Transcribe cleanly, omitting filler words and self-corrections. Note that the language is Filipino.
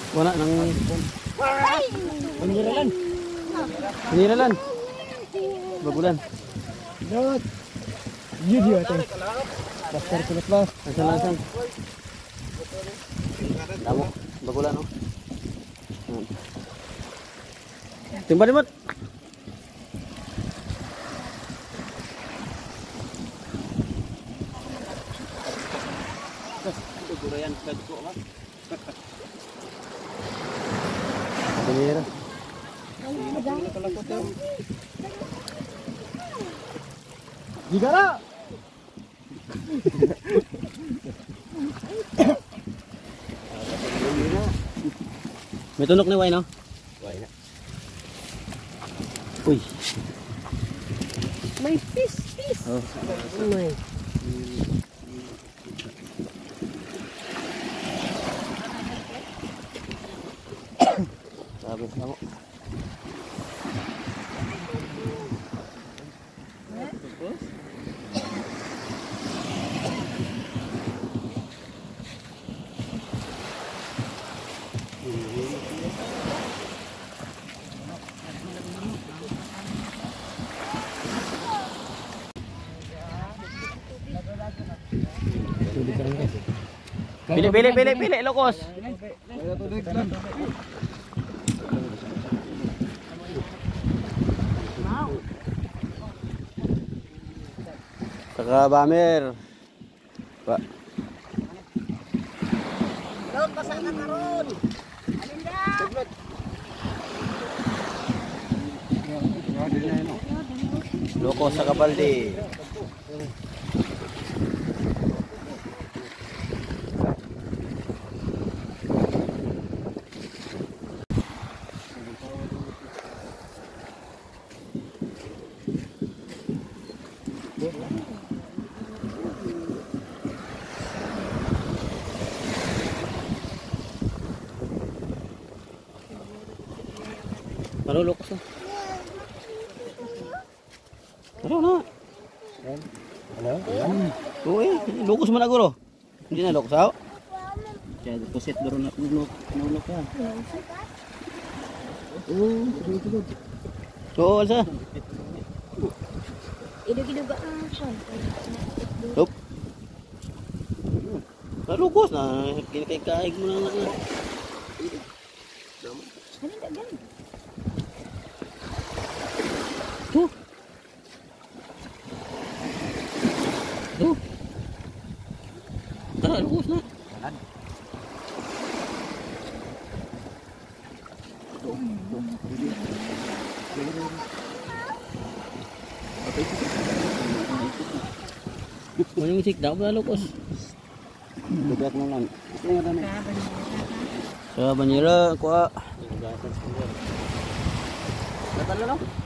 Wala nang paniralan. Paniralan. Bagulan. Dapat. Yun dia teh. Pasar kulit ba? Asal-asal. Damo, bagulan oh. Timba dimot. Gurayan kadko ba? Panira. Gigara. May tunok ni Way no? Way na. Uy. May fish. Oh. May. Sabi mo. Pilih, lokos. Saka bamer. Pak. Laut pasang na karon. Alinda. Lokos sa kapaldi. Ano lokos na? Ano na? Hello? Uy, lokos man aguro. Hindi na lokos ako. Kaya deposit duro na nulok yan. Oo, alsa. Idug-idug siya. Hop. Lokos na. Kinakaig mo na lang. Alinda gan. Tuh. Tuh. Tara, lukos na. Manyung isik daw ba lukos? Bebek mo lang. Sa banyera, kuha. Datang lang.